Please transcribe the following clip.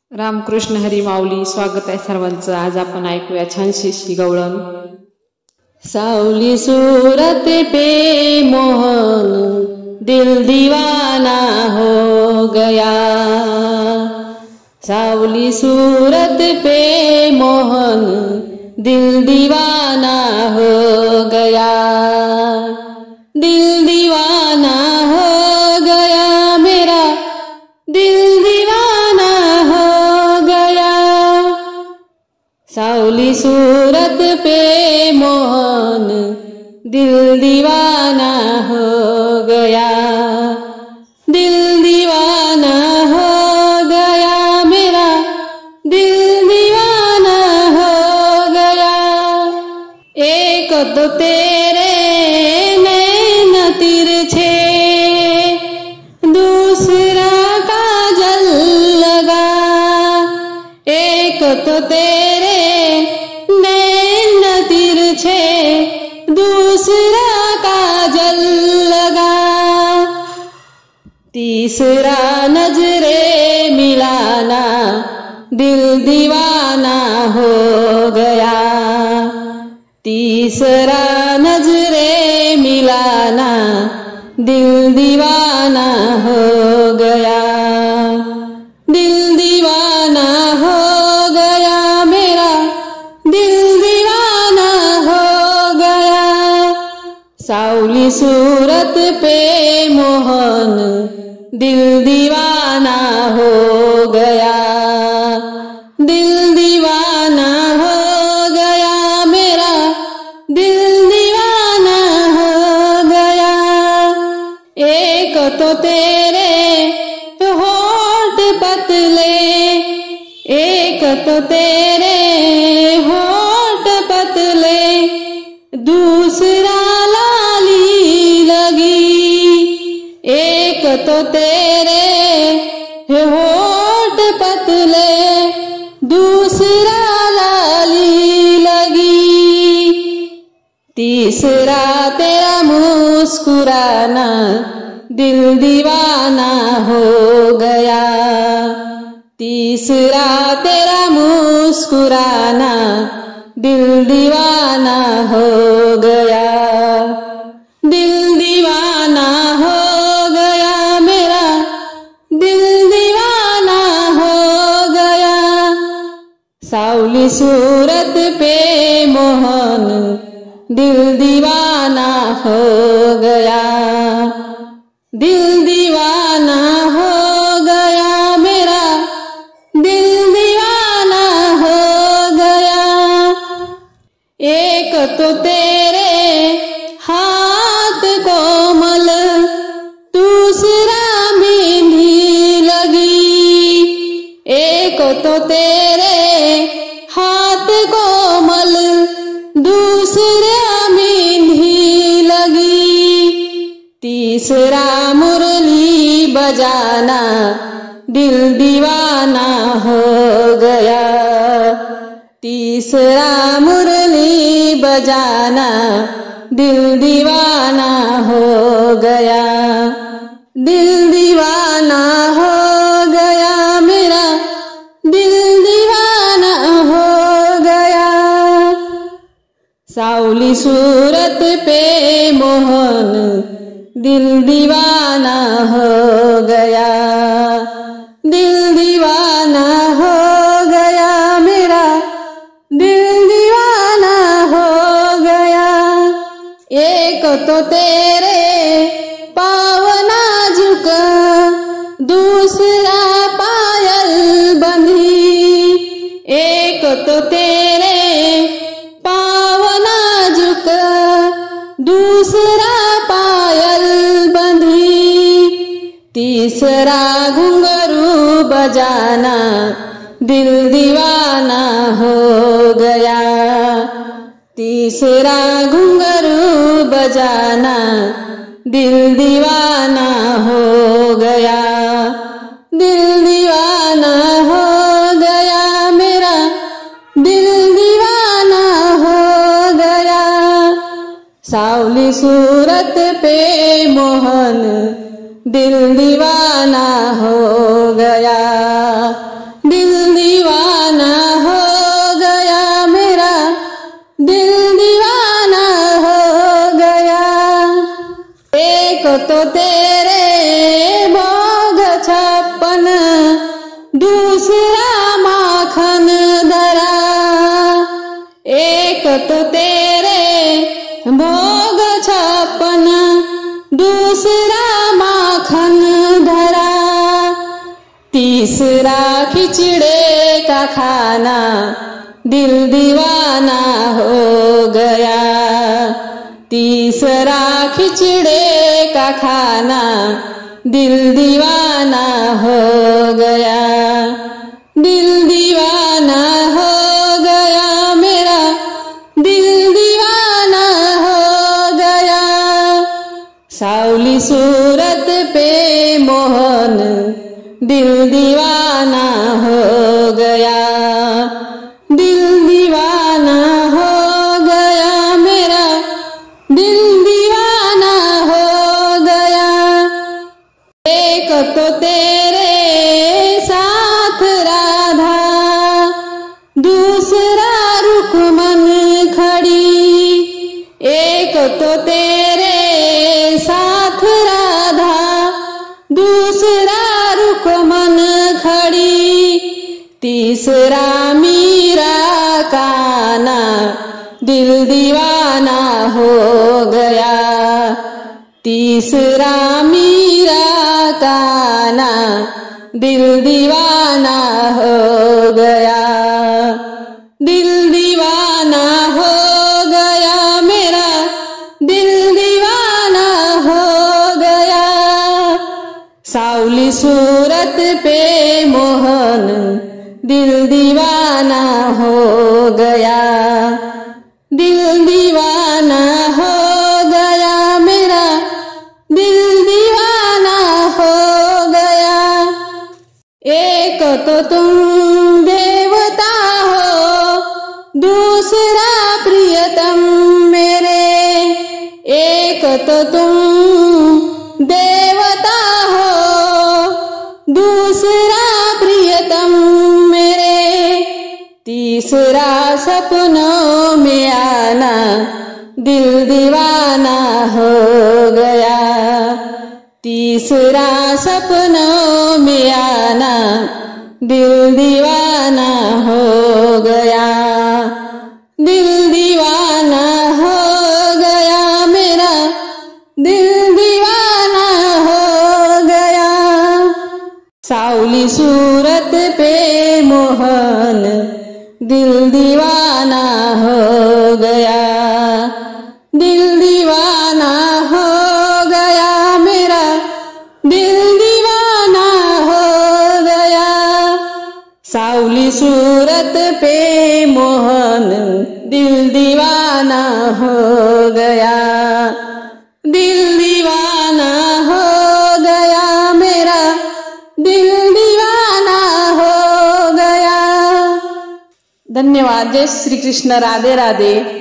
रामकृष्ण हरी माऊली. स्वागत आहे सर्वांचं. आज आपण ऐकूया छानशी श्री गवळण. सावली सूरत पे मोहन दिल दीवाना हो गया, सावली सूरत पे मोहन दिल दीवाना हो गया, दिल दीवाना हो गया मेरा, दिल दीवाना हो गया. सावली सूरत पे मोहन दिल दीवाना हो गया, दिल दीवाना हो गया मेरा, दिल दीवाना हो गया. एक तो तेरे नैन तिरछे, दूसरा काजल लगा, एक तो तेरे नैन तिरछे, दूसरा काजल लगा, तीसरा नजरे मिलाना दिल दीवाना हो गया, तीसरा नजरे मिलाना दिल दीवाना हो गया, दिल दीवाना हो गया मेरा, दिल दीवाना हो गया. सावली सूरत पे मोहन दिल दीवाना हो गया, दिल दीवाना हो गया मेरा, दिल दीवाना हो गया. एक तो तेरे होठ पतले, एक तो तेरे होठ पतले, दूसरा लाली लगी, एक तो तेरे होठ पतले, दूसरा लाली लगी, तीसरा तेरा मुस्कुराना दिल दीवाना हो गया, तीसरा तेरा मुस्कुराना दिल दीवाना हो गया, दिल दीवाना हो गया मेरा, दिल दीवाना हो गया. सावली सूरत पे मोहन दिल दीवाना हो गया, दिल दीवाना हो गया मेरा, दिल दीवाना हो गया. एक तो तेरे हाथ कोमल, दूसरा मेहंदी लगी, एक तो तेरे हाथ कोमल, दूसरा मेहंदी लगी, तीसरा मुरली बजाना दिल दीवाना हो गया, तीसरा मुरली बजाना दिल दीवाना हो गया, दिल दीवाना हो गया मेरा, दिल दीवाना हो गया. सावली सूरत पे मोहन दिल दीवाना हो गया, दिल दीवाना हो गया मेरा, दिल दीवाना हो गया. एक तो तेरे पावना झुका, दूसरा पायल बंधी, एक तो तेरे पावना झुका, दूसरा पायल बंधी, तीसरा घुंघरू बजाना दिल दीवाना हो गया, तीसरा घुंघरू बजाना दिल दीवाना हो गया, दिल दीवाना हो गया मेरा, दिल दीवाना हो गया. सावली सूरत पे मोहन दिल दीवाना हो गया, दिल तो तेरे भोग 56, दूसरा माखन धरा। एक तो तेरे भोग 56, दूसरा माखन धरा। तीसरा खिचड़े का खाना, दिल दीवाना हो गया। तीसरा खिचड़े का खाना, दिल दीवाना हो गया। दिल दीवाना हो गया मेरा, दिल दीवाना हो गया। सावली सूरत पे मोहन, दिल दीवाना हो गया। दिल दीवाना हो गया मेरा, दिल दीवाना हो गया। एक तो तेरे साथ राधा, दूसरा रुकमन खड़ी। एक तो तेरे साथ राधा, दूसरा रुकमन खड़ी। तीसरा मीरा काना, दिल दीवाना हो गया। तीसरा मीरा काना, दिल दीवाना हो गया। दिल दीवाना हो गया मेरा, दिल दीवाना हो गया। सावली सूरत पे मोहन, दिल दीवाना हो गया। दिल दीवाना हो गया मेरा, दिल दीवाना हो गया। एक तो तुम देवता हो, दूसरा प्रियतम मेरे। एक तो तुम देवता हो, दूसरा प्रियतम मेरे। तीसरा सपनों में आना, दिल दीवाना हो गया। तीसरा सपनों में आना, दिल दीवाना हो गया। दिल दीवाना हो गया मेरा, दिल दीवाना हो गया। सावली सूरत पे मोहन, दिल दीवाना हो गया। दिल दीवाना हो गया मेरा, दिल दीवाना हो गया। सावली सूरत पे मोहन, दिल दीवाना हो गया। दिल दीवाना हो गया मेरा, दिल दीवाना हो गया। धन्यवाद। जय श्री कृष्ण। राधे राधे।